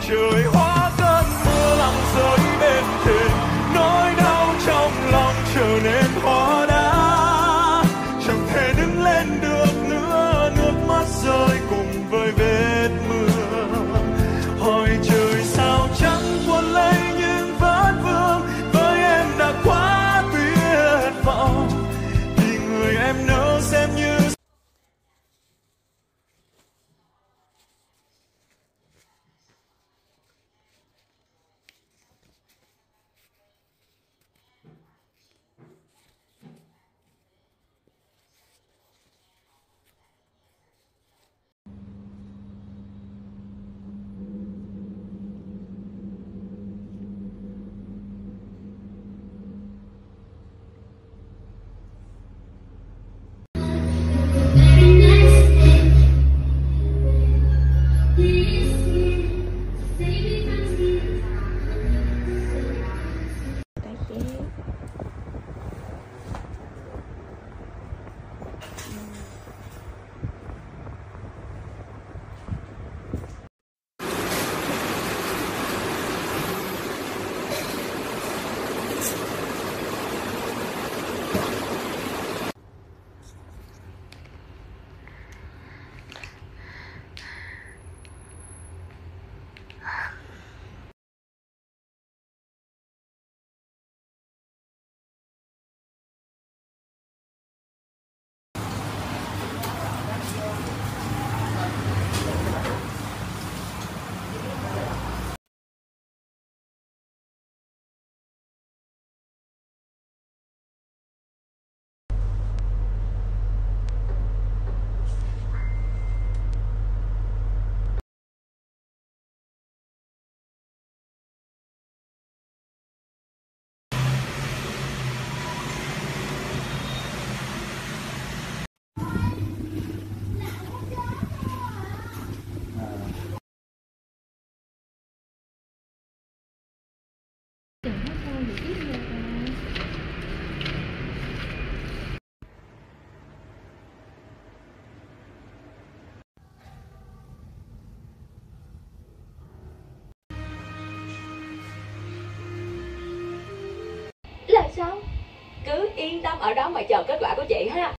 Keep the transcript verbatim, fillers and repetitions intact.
trời hóa cơn mưa lặng rơi bên thềm, nỗi đau trong lòng trở nên hóa đá, chẳng thể đứng lên được nữa, nước mắt rơi cùng với vết mưa. Hỏi trời sao chẳng cuốn lấy những vết vương, với em đã quá tuyệt vọng, vì người em nỡ xem như là sao? Cứ yên tâm ở đó mà chờ kết quả của chị ha.